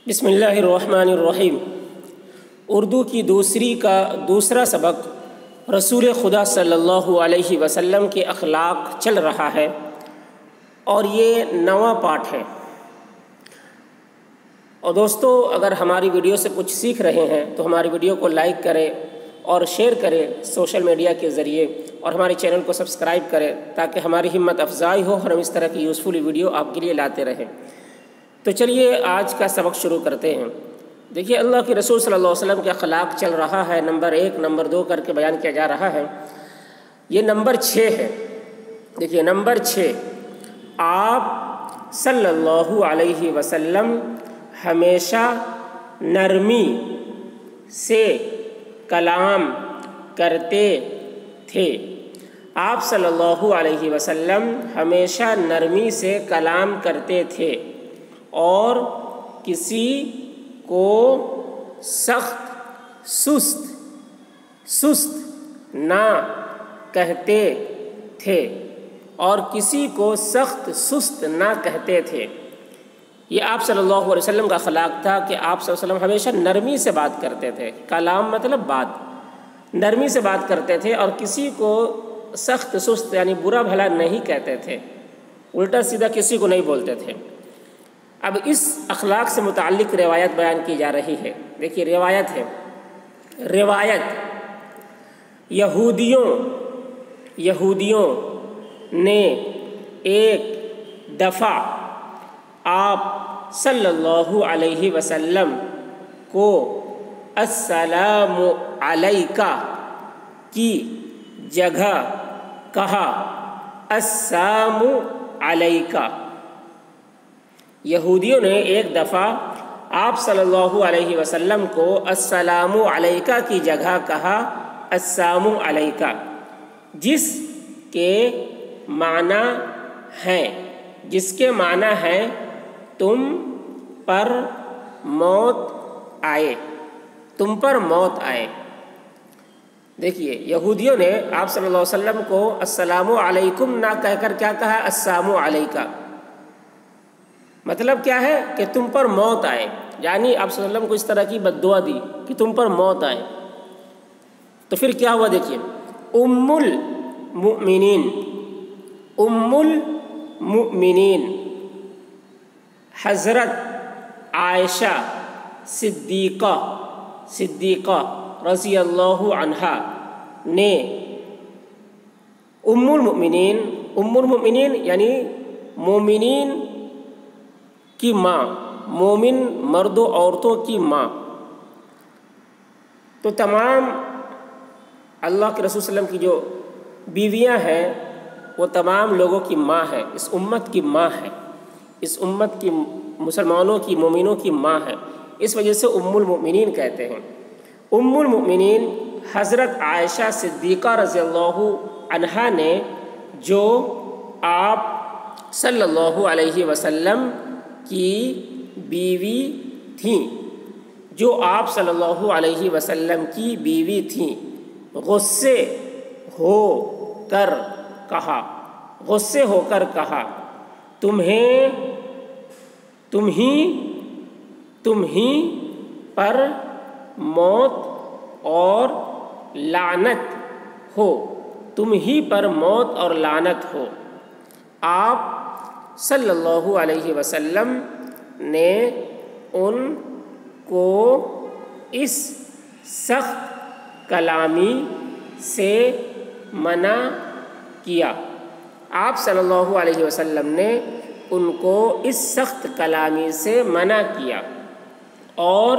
بسم اللہ الرحمن الرحیم۔ اردو کی دوسرا سبق رسول خدا صلی اللہ علیہ وسلم کے اخلاق چل رہا ہے اور یہ نواں پارٹ ہے۔ اور دوستو، اگر ہماری ویڈیو سے کچھ سیکھ رہے ہیں تو ہماری ویڈیو کو لائک کریں اور شیئر کریں سوشل میڈیا کے ذریعے، اور ہمارے چینل کو سبسکرائب کریں تاکہ ہماری ہمت افزائی ہو اور ہم اس طرح کی یوزفل ویڈیو آپ کے لیے لاتے رہیں۔ تو چلیے آج کا سبق شروع کرتے ہیں۔ دیکھیے، اللہ کے رسول صلی اللہ علیہ وسلم کے اخلاق چل رہا ہے، نمبر 1 نمبر 2 کر کے بیان کیا جا رہا ہے۔ یہ نمبر 6 ہے۔ دیکھیے نمبر 6، آپ صلی اللہ علیہ وسلم ہمیشہ نرمی سے کلام کرتے تھے۔ آپ صلی اللہ علیہ وسلم ہمیشہ نرمی سے کلام کرتے تھے اور کسی کو سست نہ کہتے تھے نہ کہتے تھے۔ یہ آپ صلی اللہ علیہ وسلم کا اخلاق تھا کہ آپ صلی اللہ علیہ وسلم ہمیشہ نرمی سے بات کرتے تھے۔ کلام مطلب بات، نرمی سے بات کرتے تھے اور کسی کو سست یعنی برا بھلا نہیں کہتے تھے، الٹا سیدھا کسی کو نہیں بولتے تھے۔ اب اس اخلاق سے متعلق روایت بیان کی جا رہی ہے۔ دیکھیے روایت ہے، یہودیوں نے ایک دفعہ آپ صلی اللہ علیہ وسلم کو السلام علیکہ کی جگہ کہا السلام علیکہ۔ یہودیوں نے ایک دفعہ آپ صلی اللہ علیہ وسلم کو السلام علیکہ کی جگہ کہا السلام علیکہ، جس کے معنی ہیں تم پر موت آئے۔ دیکھیے یہودیوں نے آپ صلی اللہ علیہ وسلم کو السلام علیکم نہ کہہ کر کیا کہا؟ السلام علیکہ۔ مطلب کیا ہے کہ تم پر موت آئے، یعنی آپ صلی اللہ علیہ وسلم کو اس طرح کی بد دعا دی کہ تم پر موت آئے۔ تو پھر کیا ہوا؟ دیکھیے ام المؤمنین حضرت عائشہ صدیقہ رضی اللہ عنہا نے ام المؤمنین یعنی مومنین کی ماں، مومن مرد و عورتوں کی ماں۔ تو تمام اللہ کے رسول صلی اللہ علیہ وسلم کی جو بیویاں ہیں وہ تمام لوگوں کی ماں ہے، اس امت کی ماں ہے، اس امت کی مسلمانوں کی مومنوں کی ماں ہے، اس وجہ سے ام المؤمنین کہتے ہیں۔ ام المؤمنین حضرت عائشہ صدیقہ رضی اللہ عنہا نے، جو آپ صلی اللہ علیہ وسلم کی بیوی تھیں، غصے ہو کر کہا تمہیں پر موت اور لعنت ہو۔ آپ صلی اللہ علیہ وسلم نے ان کو اس سخت کلامی سے منع کیا۔ آپ صلی اللہ علیہ وسلم نے ان کو اس سخت کلامی سے منع کیا اور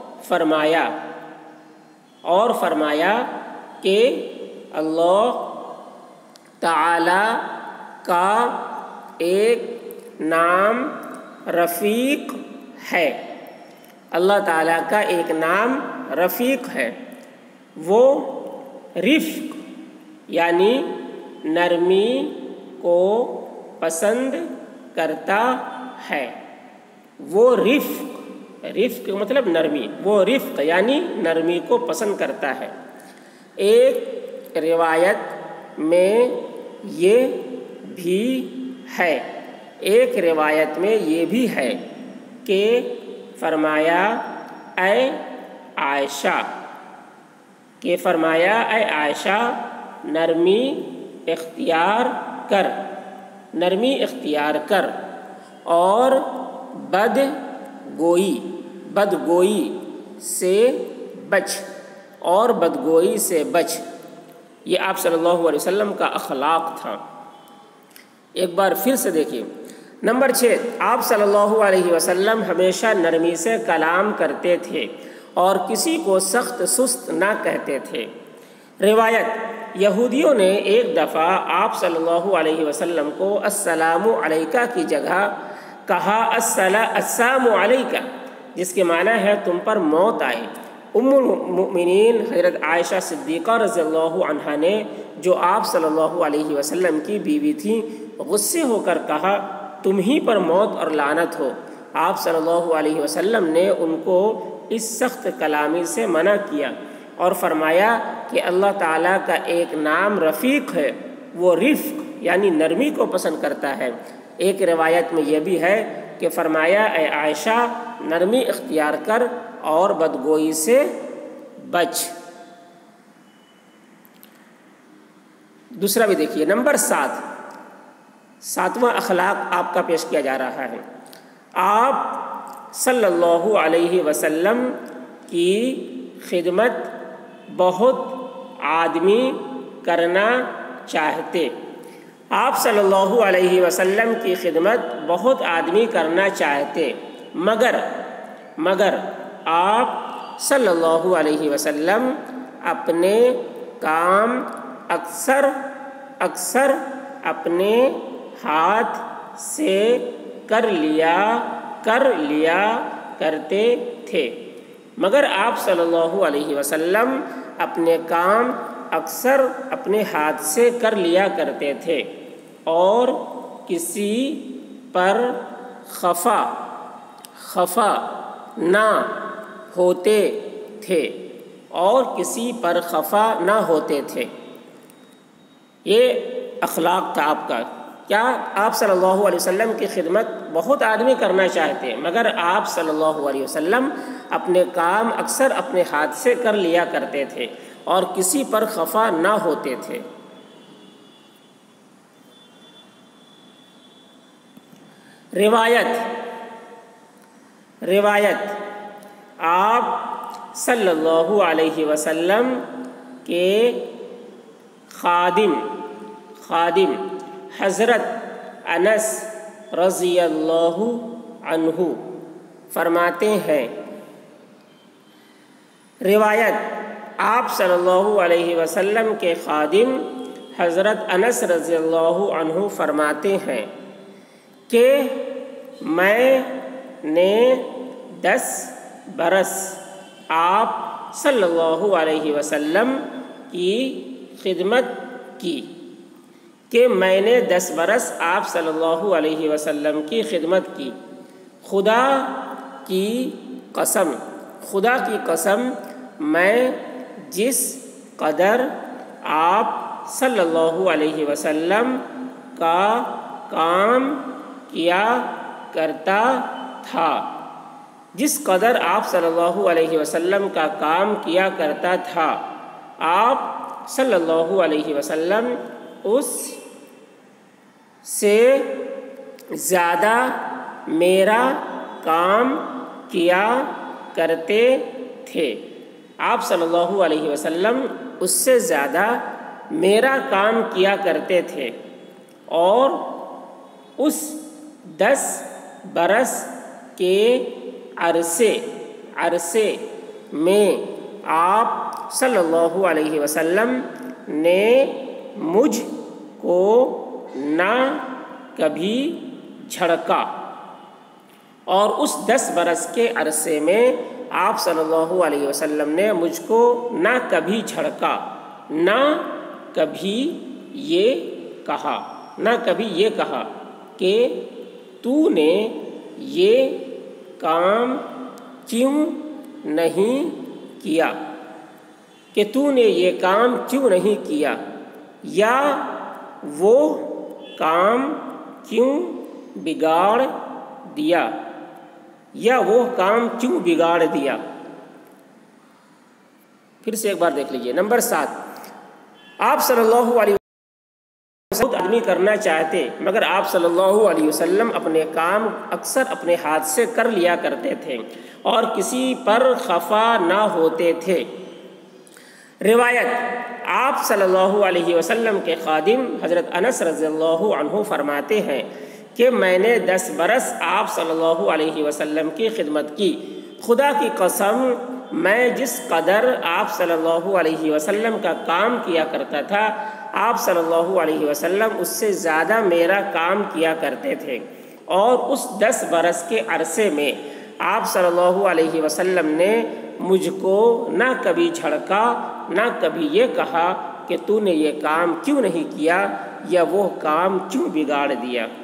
فرمایا کہ اللہ تعالی کا ایک نام رفیق ہے، اللہ تعالیٰ کا ایک نام رفیق ہے، وہ رفق یعنی نرمی کو پسند کرتا ہے۔ وہ رفق مطلب نرمی، وہ رفق یعنی نرمی کو پسند کرتا ہے۔ ایک روایت میں یہ بھی ہے کہ فرمایا اے عائشہ، کہ فرمایا اے عائشہ نرمی اختیار کر، نرمی اختیار کر، اور بدگوئی سے بچ، اور بدگوئی سے بچ۔ یہ آپ صلی اللہ علیہ وسلم کا اخلاق تھا۔ ایک بار پھر سے دیکھیے۔ نمبر 6، آپ صلی اللہ علیہ وسلم ہمیشہ نرمی سے کلام کرتے تھے اور کسی کو سخت سست نہ کہتے تھے۔ روایت، یہودیوں نے ایک دفعہ آپ صلی اللہ علیہ وسلم کو السلام علیکہ کی جگہ کہا السلام علیکہ، جس کے معنی ہے تم پر موت آئے۔ ام المؤمنین حضرت عائشہ صدیقہ رضی اللہ عنہا نے، جو آپ صلی اللہ علیہ وسلم کی بیوی تھیں، غصے ہو کر کہا تم ہی پر موت اور لعنت ہو۔ آپ صلی اللہ علیہ وسلم نے ان کو اس سخت کلامی سے منع کیا اور فرمایا کہ اللہ تعالیٰ کا ایک نام رفیق ہے، وہ رفق یعنی نرمی کو پسند کرتا ہے۔ ایک روایت میں یہ بھی ہے کہ فرمایا اے عائشہ نرمی اختیار کر اور بدگوئی سے بچ۔ دوسرا بھی دیکھیے۔ نمبر 7، ساتواں اخلاق آپ کا پیش کیا جا رہا ہے۔ آپ صلی اللہ علیہ وسلم کی خدمت بہت آدمی کرنا چاہتے، آپ صلی اللہ علیہ وسلم کی خدمت بہت آدمی کرنا چاہتے، مگر آپ صلی اللہ علیہ وسلم اپنے کام اکثر اپنے ہاتھ سے کر لیا کرتے تھے، مگر آپ صلی اللہ علیہ وسلم اپنے کام اکثر اپنے ہاتھ سے کر لیا کرتے تھے اور کسی پر خفا نہ ہوتے تھے، یہ اخلاق تھا آپ کا۔ کیا آپ صلی اللہ علیہ وسلم کی خدمت بہت آدمی کرنا چاہتے، مگر آپ صلی اللہ علیہ وسلم اپنے کام اکثر اپنے ہاتھ سے کر لیا کرتے تھے اور کسی پر خفا نہ ہوتے تھے۔ روایت، آپ صلی اللہ علیہ وسلم کے خادم حضرت انس رضی اللہ عنہ فرماتے ہیں، روایت، آپ صلی اللہ علیہ وسلم کے خادم حضرت انس رضی اللہ عنہ فرماتے ہیں کہ میں نے 10 برس آپ صلی اللہ علیہ وسلم کی خدمت کی، کہ میں نے 10 برس آپ صلی اللہ علیہ وسلم کی خدمت کی۔ خدا کی قسم میں جس قدر آپ صلی اللہ علیہ وسلم کا کام کیا کرتا تھا، جس قدر آپ صلی اللہ علیہ وسلم کا کام کیا کرتا تھا، آپ صلی اللہ علیہ وسلم اس سے زیادہ میرا کام کیا کرتے تھے، آپ صلی اللہ علیہ وسلم اس سے زیادہ میرا کام کیا کرتے تھے، اور اس 10 برس کے عرصے میں آپ صلی اللہ علیہ وسلم نے مجھ کو نہ کبھی جھڑکا، اور اس 10 برس کے عرصے میں آپ صلی اللہ علیہ وسلم نے مجھ کو نہ کبھی جھڑکا، نہ کبھی یہ کہا کہ تو نے یہ کام کیوں نہیں کیا، یا وہ کام کیوں بگاڑ دیا۔ یا وہ کام کیوں بگاڑ دیا۔ پھر سے ایک بار دیکھ لیجئے۔ نمبر 7، آپ صلی اللہ علیہ وسلم آدمی کرنا چاہتے، مگر آپ صلی اللہ علیہ وسلم اپنے کام اکثر اپنے ہاتھ سے کر لیا کرتے تھے اور کسی پر خفا نہ ہوتے تھے۔ روایت، آپ صلی اللہ علیہ وسلم کے خادم حضرت انس رضی اللہ عنہ فرماتے ہیں کہ میں نے 10 برس آپ صلی اللہ علیہ وسلم کی خدمت کی، خدا کی قسم میں جس قدر آپ صلی اللہ علیہ وسلم کا کام کیا کرتا تھا، آپ صلی اللہ علیہ وسلم اس سے زیادہ میرا کام کیا کرتے تھے، اور اس 10 برس کے عرصے میں آپ صلی اللہ علیہ وسلم نے مجھ کو نہ کبھی جھڑکا، نہ کبھی یہ کہا کہ تو نے یہ کام کیوں نہیں کیا یا وہ کام کیوں بگاڑ دیا۔